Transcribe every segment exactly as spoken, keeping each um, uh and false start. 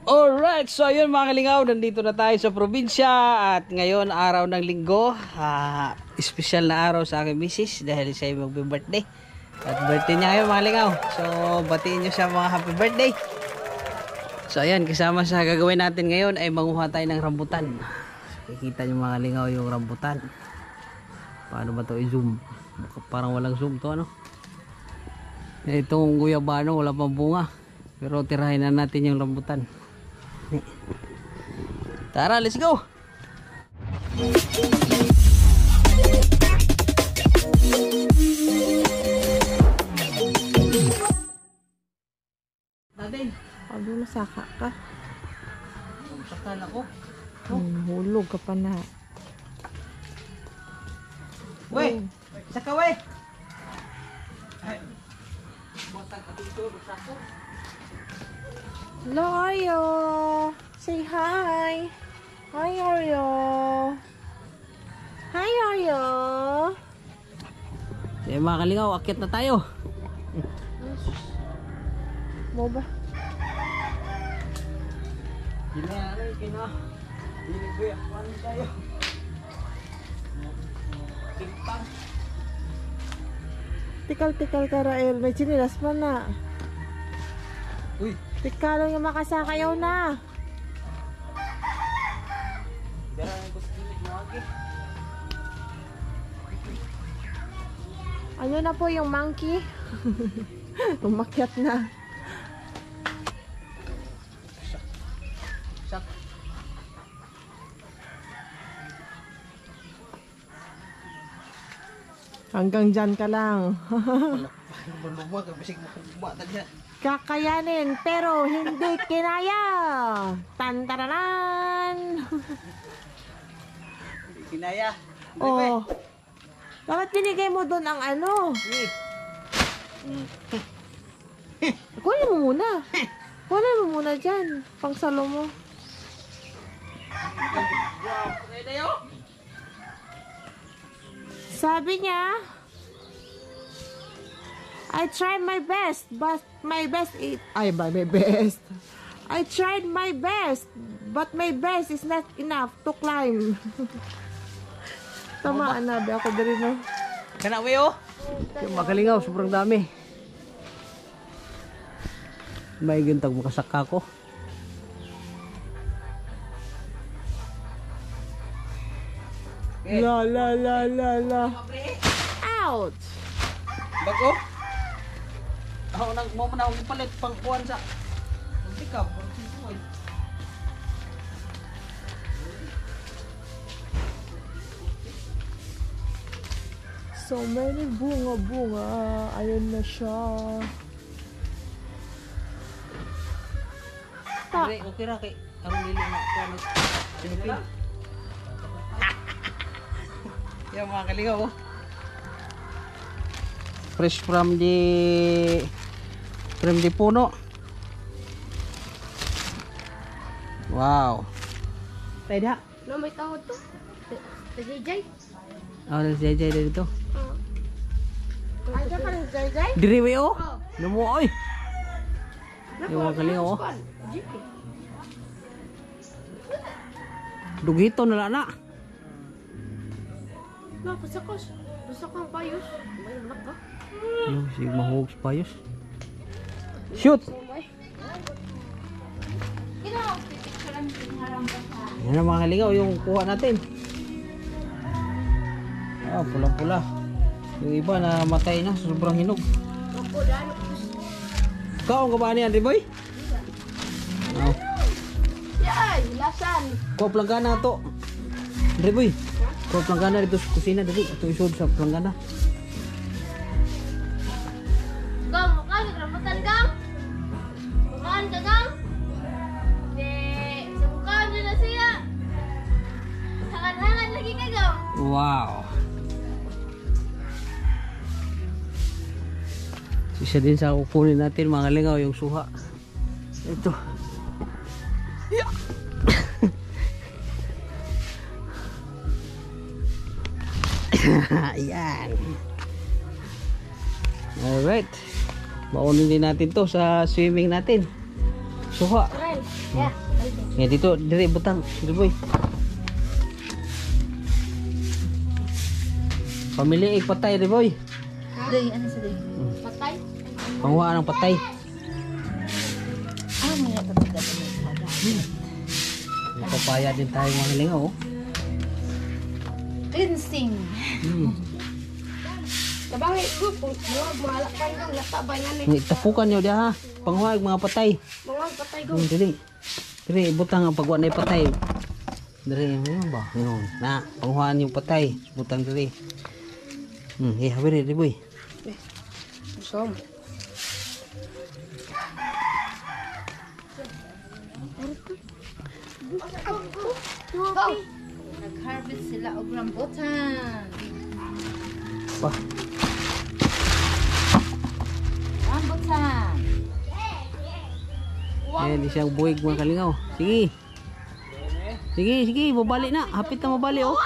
Alright, so ayun mga kalingaw, nandito na tayo sa probinsya at ngayon araw ng linggo, uh, special na araw sa aking misis dahil siya ay magbe-birthday at birthday niya ngayon mga kalingaw, so batiin niyo siya mga happy birthday. So ayan, kasama sa gagawin natin ngayon ay manguha tayo ng rambutan. Kikita niyo mga kalingaw yung rambutan. Paano ba ito i-zoom? Parang walang zoom to, ano? Itong guyabano wala pang bunga, pero tirahin na natin yung rambutan. Tara, let's go. Dating, ano masaka ka? Masaka na ko. Oh. Hmm, hulog ka pa na. Weh, saka weh. Ay. Botag ka dito, sako. Hello, Aryo. Say hi. Hi, Aryo. Hi, Aryo. Eh mga kalingaw, akyat na tayo. Mo ba? Ginaalay, kina. Dili ano tayo. Timpang. Tikal-tikal ka, Rael. May chinilas pa na. Uy. Tikal lang yung makasakayaw na. Ano na po yung monkey? Umakyat na. Hanggang dyan ka lang. Kakayanin pero hindi kinaya. Tantaranan. Kinaya. Oh. Bakit binigay mo doon ang ano? Kunin mo muna. Kunin mo muna dyan. Pangsalo mo. Sabi niya, I tried my best, but my best is... Ay, ba, my best. I tried my best, but my best is not enough to climb. Tamaan na, ako din no. Kanawi oh. Yung magalingaw, sobrang dami. May gintag makasaka ko. La la la la la. Out. Bago. Ako nang mo na akong palit pang kuwan sa. Ikaw, so many bunga-bunga. Ayun na siya. Ta. Okay, okay ra kay ang lili na kuwan ng sinupin. Yung mga kalingaw oh. Fresh from the from the puno. Wow. Tayo No, may tawad to. J J. Oh, si J J dito. Ay, ka pa rin, Jay Jay? Diri we oh. Lumo oy. Yung mga kalingaw oh. Dugito na na. No, pasakos. Gusto kang payos. May anak ka. Yung sig mahog sa payos. Shoot. Yan ang mga kalingaw yung kuha natin. Ah, pula-pula. Yung iba na matay na, sobrang hinog. Kaon ka ba niyan, Riboy? Oh. Yay! Lasan! Kuha planggana to. Riboy. Kuha planggana dito sa kusina. Dali, ito isod sa planggana. Gang, makan, rambutan gang! Makan ka gang! Di, sa mukha nyo na siya! Hangan-hangan lagi ka gang! Wow. Isa din sa kukunin natin mga kalingaw yung suha. Ito. Yeah. Ayan. Alright. Baunin din natin to sa swimming natin. Suha. Yeah. Ya dito, diri butang, Riboy. Pamili ik patay, Riboy. Day, ano sa day? Patay. Panguha ng patay. Ah, mga tatagal na talaga. May papaya din tayo mga lingaw. Oh. Cleansing. Hmm. Kabangi ko po. Mga malak pa yung natabay nga ni. May tapukan nyo diha ha. Panguha ng mga patay. Mga patay ko. Hmm, dili. Dili, butang ang pagwa na patay. Dili, ano ba? Yun. Na, panguhaan yung patay. Butang dili. Hmm, eh, habiri, Riboy. Som. Go. Nag-harvest sila og rambutan. Pa. Rambutan. Eh, di siyang buwig mga kalingaw. Sige. Sige, sige, mabalik na. Hapit na mabalik, oh.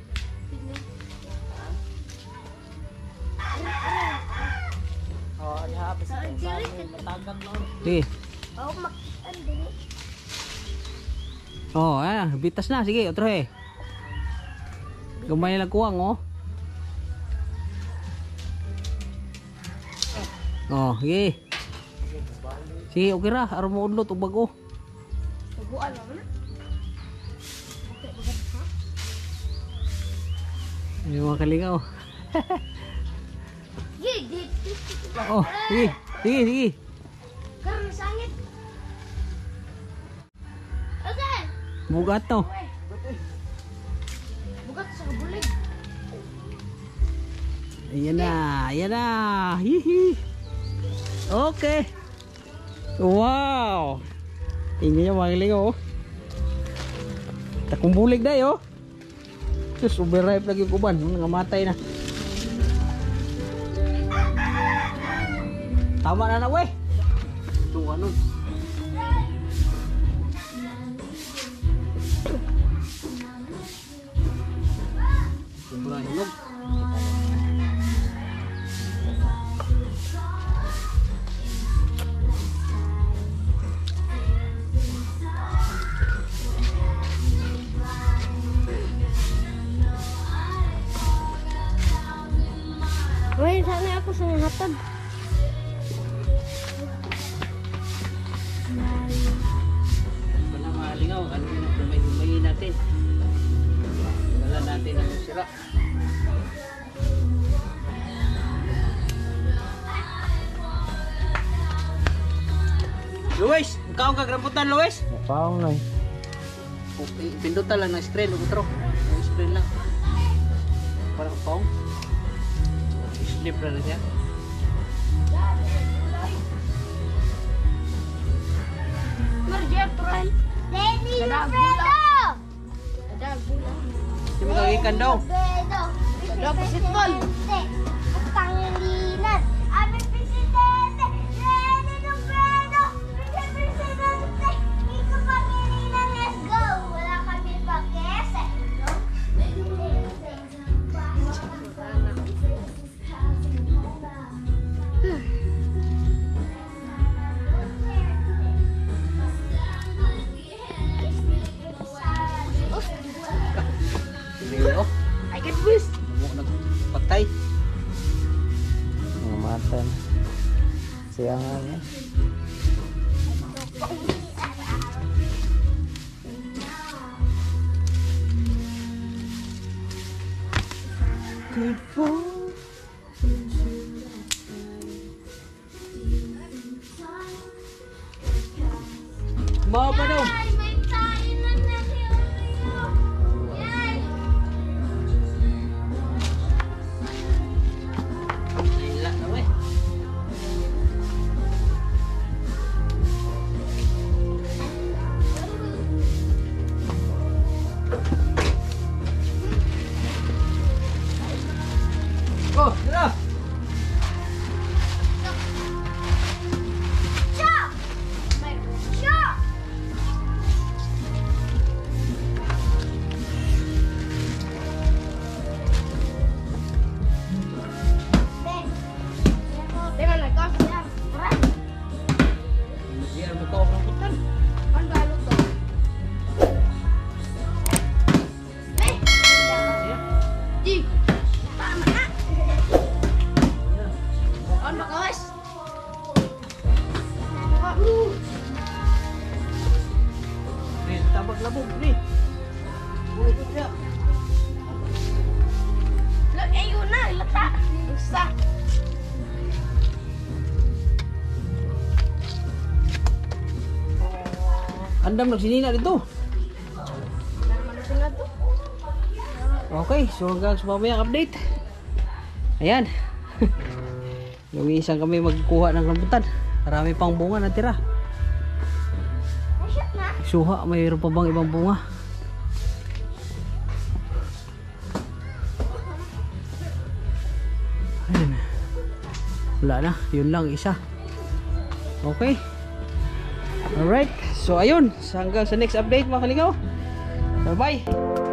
Sige. Oh, makitan din. Oh, eh, bitas na. Sige, otro eh. Gamay lang kuwang, oh. Oh, sige. Sige, okay ra. Aram mo udlot, ubag, oh. Subuan mo na. Yung mga kalingaw. Gigi. Oh, sige. Sige, sige. Karon sangit. Okay. Bugat to. Bukat sa bulig. Ayan na, ayan na. Hihi. Okay. Wow. Tingnan nyo mga kalingaw, oh. Takong bulig na, oh. Just overripe lagi yung kuban. Nangamatay na. Tama na na, weh. Ito, ano? Sobrang hinog. Wait, sana ako sa hatag. Wala mga lingaw, ano yun ang humay-humayin natin. Wala natin ang sira. Luis, ikaw ang kagramputan, Luis? Napaong na eh. Pindutan lang ng strain, utro. Ng strain lang. Parang paong. Slip na na siya. Marjep, Ron. Lenny Lofredo! Hindi mo kagikan daw. Lofredo! Lofredo! At Pangilinan! Aming Presidente! Lenny Lofredo! Vice-Presidente! Iko Pangilinan, let's go! Wala kami pa kese! Leo, I get this! mo nagpatay. Mga mata na. Siya nga na. Mau pa daw. Ay, may tayo na na Yay! Hila na weh. Oh, dira. Chop! Chop! naglabog ni. Uy ko siya. Lag, ayun na, lata. Usa. Andam nagsinina dito. Okay, so hanggang sa mamayang update. Ayan. Lumisan kami magkuha ng rambutan. Marami pang bunga na tira. Suha, mayroon pa bang ibang bunga? Ayan. Wala na, yun lang isa. Okay. Alright, so ayun, hanggang sa next update mga kalingaw. Bye bye.